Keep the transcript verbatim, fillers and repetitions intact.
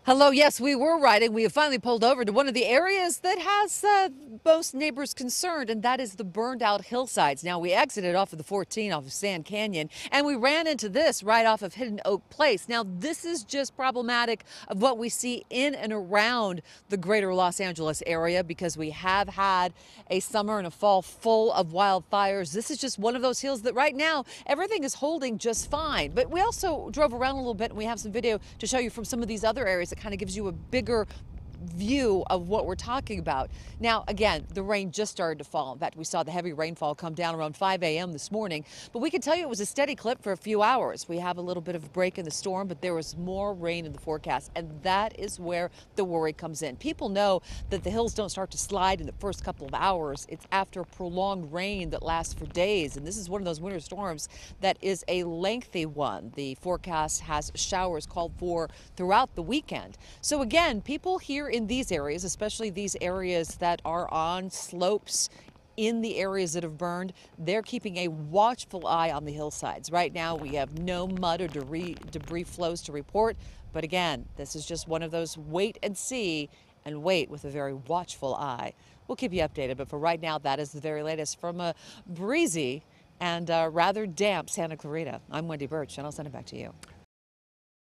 Hello, yes, we were riding. We have finally pulled over to one of the areas that has uh, most neighbors concerned, and that is the burned out hillsides. Now, we exited off of the fourteen off of Sand Canyon, and we ran into this right off of Hidden Oak Place. Now, this is just problematic of what we see in and around the greater Los Angeles area because we have had a summer and a fall full of wildfires. This is just one of those hills that right now everything is holding just fine. But we also drove around a little bit, and we have some video to show you from some of these other areas that kind of gives you a bigger view of what we're talking about. Now, again, the rain just started to fall. In fact, we saw the heavy rainfall come down around five A M this morning, but we can tell you it was a steady clip for a few hours. We have a little bit of a break in the storm, but there was more rain in the forecast, and that is where the worry comes in. People know that the hills don't start to slide in the first couple of hours. It's after prolonged rain that lasts for days, and this is one of those winter storms that is a lengthy one. The forecast has showers called for throughout the weekend. So again, people here in these areas, especially these areas that are on slopes in the areas that have burned, they're keeping a watchful eye on the hillsides. Right now, we have no mud or debris, debris flows to report. But again, this is just one of those wait and see and wait with a very watchful eye. We'll keep you updated, but for right now, that is the very latest from a breezy and uh, rather damp Santa Clarita. I'm Wendy Birch, and I'll send it back to you.